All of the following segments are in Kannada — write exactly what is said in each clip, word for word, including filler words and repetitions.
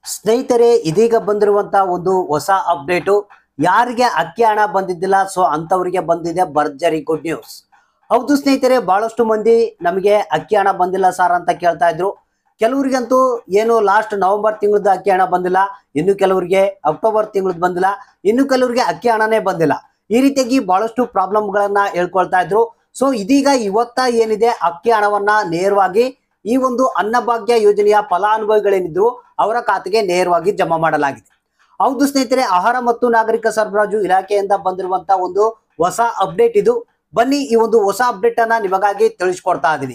ಸ್ನೇಹಿತರೆ, ಇದೀಗ ಬಂದಿರುವಂತ ಒಂದು ಹೊಸ ಅಪ್ಡೇಟು. ಯಾರಿಗೆ ಅಕ್ಕಿ ಹಣ ಬಂದಿದ್ದಿಲ್ಲ, ಸೊ ಅಂತವರಿಗೆ ಬಂದಿದೆ ಭರ್ಜರಿ ಗುಡ್ ನ್ಯೂಸ್. ಹೌದು ಸ್ನೇಹಿತರೆ, ಬಹಳಷ್ಟು ಮಂದಿ ನಮಗೆ ಅಕ್ಕಿ ಹಣ ಬಂದಿಲ್ಲ ಸರ್ ಅಂತ ಕೇಳ್ತಾ ಇದ್ರು. ಕೆಲವರಿಗಂತೂ ಏನು ಲಾಸ್ಟ್ ನವೆಂಬರ್ ತಿಂಗಳದ ಅಕ್ಕಿ ಹಣ ಬಂದಿಲ್ಲ, ಇನ್ನು ಕೆಲವರಿಗೆ ಅಕ್ಟೋಬರ್ ತಿಂಗಳದ ಬಂದಿಲ್ಲ, ಇನ್ನು ಕೆಲವರಿಗೆ ಅಕ್ಕಿ ಹಣನೇ ಬಂದಿಲ್ಲ. ಈ ರೀತಿಯಾಗಿ ಬಹಳಷ್ಟು ಪ್ರಾಬ್ಲಮ್ಗಳನ್ನ ಹೇಳ್ಕೊಳ್ತಾ ಇದ್ರು. ಸೊ ಇದೀಗ ಇವತ್ತ ಏನಿದೆ, ಅಕ್ಕಿ ಹಣವನ್ನ ನೇರವಾಗಿ ಈ ಒಂದು ಅನ್ನಭಾಗ್ಯ ಯೋಜನೆಯ ಫಲಾನುಭವಿಗಳೇನಿದ್ರು ಅವರ ಖಾತೆಗೆ ನೇರವಾಗಿ ಜಮಾ ಮಾಡಲಾಗಿದೆ. ಹೌದು ಸ್ನೇಹಿತರೆ, ಆಹಾರ ಮತ್ತು ನಾಗರಿಕ ಸರಬರಾಜು ಇಲಾಖೆಯಿಂದ ಬಂದಿರುವಂತಹ ಒಂದು ಹೊಸ ಅಪ್ಡೇಟ್ ಇದು. ಬನ್ನಿ ಈ ಒಂದು ಹೊಸ ಅಪ್ಡೇಟ್ ಅನ್ನ ನಿಮಗಾಗಿ ತಿಳಿಸ್ಕೊಡ್ತಾ ಇದೀನಿ.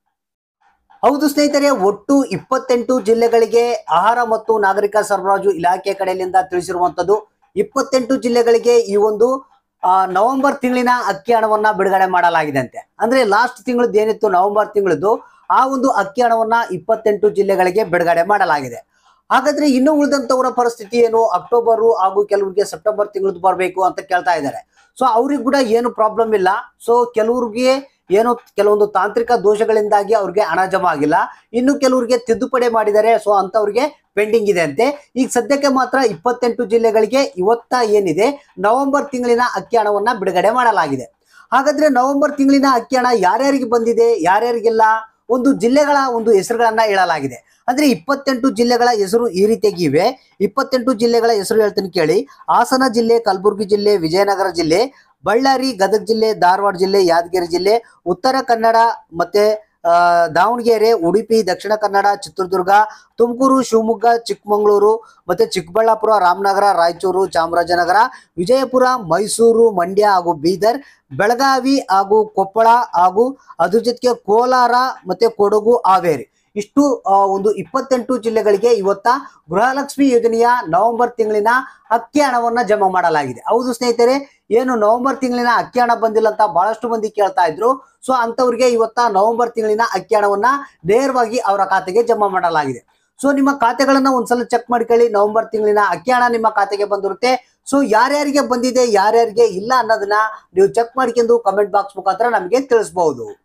ಹೌದು ಸ್ನೇಹಿತರೆ, ಒಟ್ಟು ಇಪ್ಪತ್ತೆಂಟು ಜಿಲ್ಲೆಗಳಿಗೆ ಆಹಾರ ಮತ್ತು ನಾಗರಿಕ ಸರಬರಾಜು ಇಲಾಖೆ ಕಡೆಯಿಂದ ತಿಳಿಸಿರುವಂತದ್ದು. ಇಪ್ಪತ್ತೆಂಟು ಜಿಲ್ಲೆಗಳಿಗೆ ಈ ಒಂದು ನವೆಂಬರ್ ತಿಂಗಳಿನ ಅಕ್ಕಿ ಹಣವನ್ನ ಬಿಡುಗಡೆ ಮಾಡಲಾಗಿದೆ ಅಂತೆ. ಅಂದ್ರೆ ಲಾಸ್ಟ್ ತಿಂಗಳದ್ದು ಏನಿತ್ತು ನವೆಂಬರ್ ತಿಂಗಳದ್ದು, ಆ ಒಂದು ಅಕ್ಕಿ ಹಣವನ್ನ ಇಪ್ಪತ್ತೆಂಟು ಜಿಲ್ಲೆಗಳಿಗೆ ಬಿಡುಗಡೆ ಮಾಡಲಾಗಿದೆ. ಹಾಗಾದ್ರೆ ಇನ್ನು ಉಳಿದಂತವರ ಪರಿಸ್ಥಿತಿ ಏನು? ಅಕ್ಟೋಬರ್ ಹಾಗೂ ಕೆಲವರಿಗೆ ಸೆಪ್ಟೆಂಬರ್ ತಿಂಗಳದ್ದು ಬರಬೇಕು ಅಂತ ಕೇಳ್ತಾ ಇದ್ದಾರೆ. ಸೊ ಅವ್ರಿಗೆ ಕೂಡ ಏನು ಪ್ರಾಬ್ಲಮ್ ಇಲ್ಲ. ಸೊ ಕೆಲವ್ರಿಗೆ ಏನು ಕೆಲವೊಂದು ತಾಂತ್ರಿಕ ದೋಷಗಳಿಂದಾಗಿ ಅವ್ರಿಗೆ ಹಣ ಜಮಾ ಆಗಿಲ್ಲ, ಇನ್ನು ಕೆಲವರಿಗೆ ತಿದ್ದುಪಡಿ ಮಾಡಿದ್ದಾರೆ. ಸೊ ಅಂತವ್ರಿಗೆ ಪೆಂಡಿಂಗ್ ಇದೆ ಅಂತೆ. ಈಗ ಸದ್ಯಕ್ಕೆ ಮಾತ್ರ ಇಪ್ಪತ್ತೆಂಟು ಜಿಲ್ಲೆಗಳಿಗೆ ಇವತ್ತ ಏನಿದೆ ನವೆಂಬರ್ ತಿಂಗಳಿನ ಅಕ್ಕಿ ಹಣವನ್ನ ಬಿಡುಗಡೆ ಮಾಡಲಾಗಿದೆ. ಹಾಗಾದ್ರೆ ನವೆಂಬರ್ ತಿಂಗಳಿನ ಅಕ್ಕಿ ಹಣ ಯಾರ್ಯಾರಿಗೆ ಬಂದಿದೆ, ಯಾರ್ಯಾರಿಗೆಲ್ಲ, ಒಂದು ಜಿಲ್ಲೆಗಳ ಒಂದು ಹೆಸರುಗಳನ್ನ ಹೇಳಲಾಗಿದೆ. ಅಂದ್ರೆ ಇಪ್ಪತ್ತೆಂಟು ಜಿಲ್ಲೆಗಳ ಹೆಸರು ಈ ರೀತಿಯಾಗಿ ಇವೆ. ಇಪ್ಪತ್ತೆಂಟು ಜಿಲ್ಲೆಗಳ ಹೆಸರು ಹೇಳ್ತೀನಿ ಕೇಳಿ. ಹಾಸನ ಜಿಲ್ಲೆ, ಕಲಬುರಗಿ ಜಿಲ್ಲೆ, ವಿಜಯನಗರ ಜಿಲ್ಲೆ, ಬಳ್ಳಾರಿ, ಗದಗ ಜಿಲ್ಲೆ, ಧಾರವಾಡ ಜಿಲ್ಲೆ, ಯಾದಗಿರಿ ಜಿಲ್ಲೆ, ಉತ್ತರ ಕನ್ನಡ, ಮತ್ತೆ ಅಹ್ ದಾವಣಗೆರೆ, ಉಡುಪಿ, ದಕ್ಷಿಣ ಕನ್ನಡ, ಚಿತ್ರದುರ್ಗ, ತುಮಕೂರು, ಶಿವಮೊಗ್ಗ, ಚಿಕ್ಕಮಗಳೂರು, ಮತ್ತೆ ಚಿಕ್ಕಬಳ್ಳಾಪುರ, ರಾಮನಗರ, ರಾಯಚೂರು, ಚಾಮರಾಜನಗರ, ವಿಜಯಪುರ, ಮೈಸೂರು, ಮಂಡ್ಯ ಹಾಗೂ ಬೀದರ್, ಬೆಳಗಾವಿ ಹಾಗೂ ಕೊಪ್ಪಳ ಹಾಗೂ ಅದ್ರ ಜೊತೆಗೆ ಕೋಲಾರ ಮತ್ತೆ ಕೊಡಗು, ಹಾವೇರಿ, ಇಷ್ಟು ಒಂದು ಇಪ್ಪತ್ತೆಂಟು ಜಿಲ್ಲೆಗಳಿಗೆ ಇವತ್ತ ಗೃಹಲಕ್ಷ್ಮಿ ಯೋಜನೆಯ ನವೆಂಬರ್ ತಿಂಗಳಿನ ಅಕ್ಕಿ ಹಣವನ್ನ ಜಮಾ ಮಾಡಲಾಗಿದೆ. ಹೌದು ಸ್ನೇಹಿತರೆ, ಏನು ನವೆಂಬರ್ ತಿಂಗಳಿನ ಅಕ್ಕಿ ಹಣ ಬಂದಿಲ್ಲ ಅಂತ ಬಹಳಷ್ಟು ಮಂದಿ ಕೇಳ್ತಾ ಇದ್ರು. ಸೊ ಅಂತವ್ರಿಗೆ ಇವತ್ತ ನವೆಂಬರ್ ತಿಂಗಳಿನ ಅಕ್ಕಿ ಹಣವನ್ನ ನೇರವಾಗಿ ಅವರ ಖಾತೆಗೆ ಜಮಾ ಮಾಡಲಾಗಿದೆ. ಸೊ ನಿಮ್ಮ ಖಾತೆಗಳನ್ನ ಒಂದ್ಸಲ ಚೆಕ್ ಮಾಡ್ಕೊಳ್ಳಿ. ನವೆಂಬರ್ ತಿಂಗಳಿನ ಅಕ್ಕಿ ಹಣ ನಿಮ್ಮ ಖಾತೆಗೆ ಬಂದಿರುತ್ತೆ. ಸೊ ಯಾರ್ಯಾರಿಗೆ ಬಂದಿದೆ, ಯಾರ್ಯಾರಿಗೆ ಇಲ್ಲ ಅನ್ನೋದನ್ನ ನೀವು ಚೆಕ್ ಮಾಡ್ಕೊಂಡು ಕಮೆಂಟ್ ಬಾಕ್ಸ್ ಮುಖಾಂತರ ನಮಗೆ ತಿಳಿಸಬಹುದು.